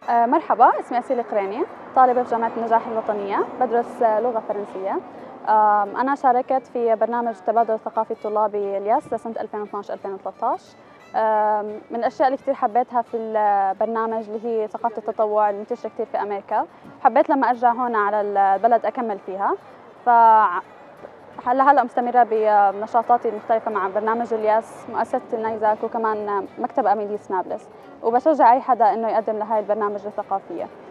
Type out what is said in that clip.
مرحبا، اسمي أسيلي قريني، طالبة في جامعة النجاح الوطنية، بدرس لغة فرنسية. أنا شاركت في برنامج التبادل الثقافي الطلابي الياس لسنة 2012-2013. من الأشياء اللي كثير حبيتها في البرنامج اللي هي ثقافة التطوع المنتشرة كثير في أمريكا. حبيت لما أرجع هون على البلد أكمل فيها. هلا مستمرة بنشاطاتي المختلفة مع برنامج الياس، مؤسسة النيزك، وكمان مكتب أميليس نابلس، وبشجع أي حدا إنه يقدم لهاي البرنامج الثقافية.